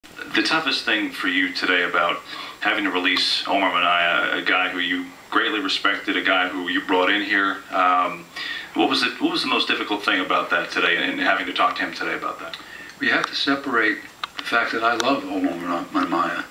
The toughest thing for you today about having to release Omar Minah, a guy who you greatly respected, a guy who you brought in here, what was the most difficult thing about that today, and having to talk to him today about that? We have to separate the fact that I love Omar Mamaya